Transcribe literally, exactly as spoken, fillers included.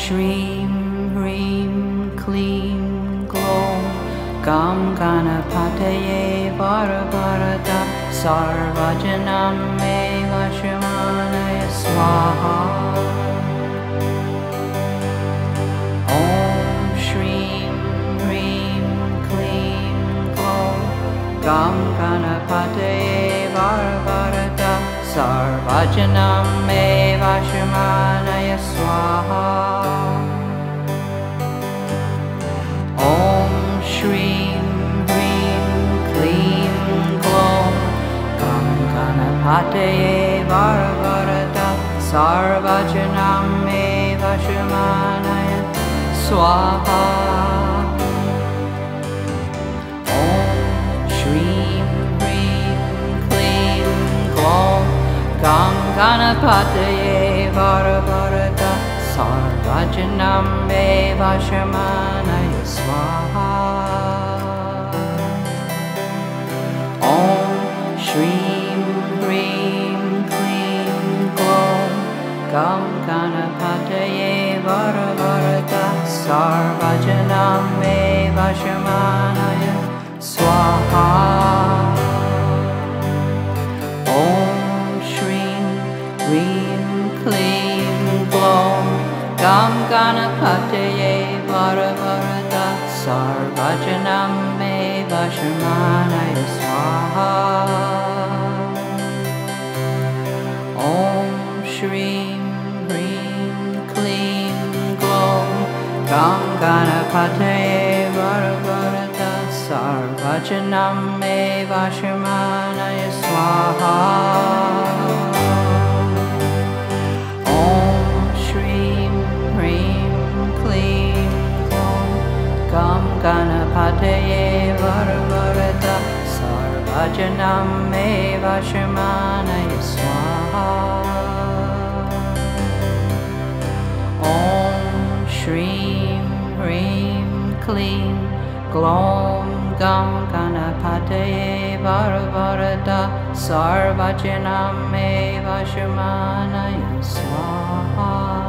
Shrim Hrim Klim Glom Gam Ganapataye Varavarata Sarvajanam Eva Shrimanaya Swaha. Om Shrim Hrim Klim Glom Gam Ganapataye Varavarata Sarvajanam Eva Shrimanaya Swaha. Om Shrim Hrim Klim Glom Gam Ganapataye Varavarata Sarvajanam Eva Shrimanaya Swaha. Om Shrim Hrim Klim Glom Gam Ganapataye Varavarata Sarvajanam Eva Shrimanaya Swaha. Om Shrim Hrim Klim Glom Gam Ganapataye Varavarata Sarvajanam Eva Shrimanaya Swaha. Om Shrim Hrim Klim Glom Gam Ganapataye Varavarata Sarvajanam Eva Shrimanaya Swaha. Om Shrim Hrim Klim Glom Gam Ganapataye Varavarata Sarvajanam Eva Shrimanaya Swaha. Om Shrim Hrim Klim Glom Gam Ganapataye Varavarata Sarvajanam Eva Shrimanaya Swaha. Om Shrim Hrim Klim Glom Gam Ganapataye Varavarata Sarvajanam Eva Shrimanaya Swaha.